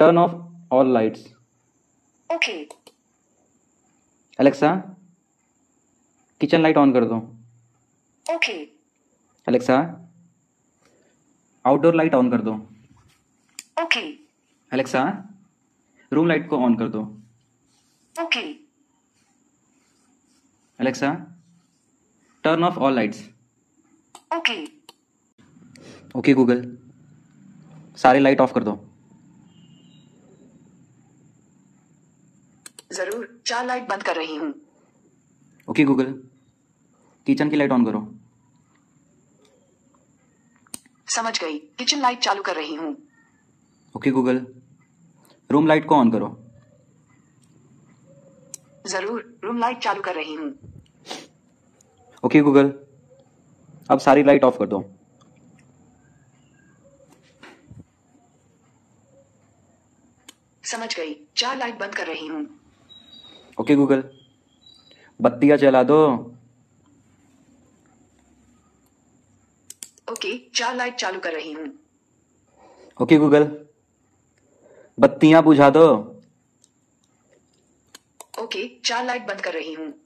Turn off all lights. Okay. Alexa, kitchen light on कर दो। Okay. Alexa, outdoor light on कर दो। Okay. Alexa, room light को on कर दो। Okay. Alexa, turn off all lights. Okay. Okay Google, सारी light off कर दो। जरूर, 4 लाइट बंद कर रही हूँ। ओके गूगल, किचन की लाइट ऑन करो। समझ गई, किचन लाइट चालू कर रही हूँ। ओके गूगल, रूम लाइट को ऑन करो। जरूर, रूम लाइट चालू कर रही हूँ। ओके गूगल, अब सारी लाइट ऑफ कर दो। समझ गई, 4 लाइट बंद कर रही हूँ। ओके गूगल, बत्तियां जला दो। ओके, 4 लाइट चालू कर रही हूँ। ओके गूगल, बत्तियां बुझा दो। ओके, 4 लाइट बंद कर रही हूँ।